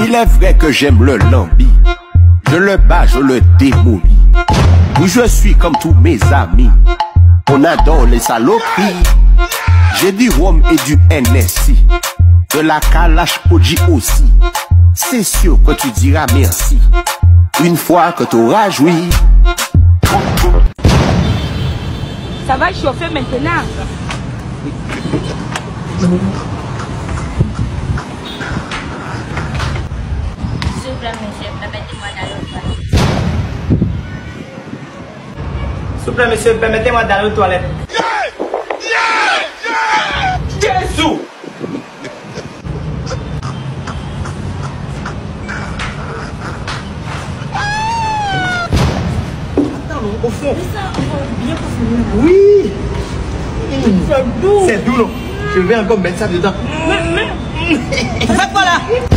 Il est vrai que j'aime le lambi. Je le bats, je le démolis. Oui, je suis comme tous mes amis. On adore les saloperies. J'ai du rhum et du NSI. De la Kalash OG aussi. C'est sûr que tu diras merci une fois que t'auras joui. Ça va chauffer maintenant. S'il vous plaît, monsieur, permettez-moi d'aller aux toilettes. S'il vous plaît, monsieur, permettez-moi d'aller aux toilettes. Jésus! Au fond. Oui. C'est doux. C'est doux, non? Je vais encore mettre ça dedans. Fais quoi là?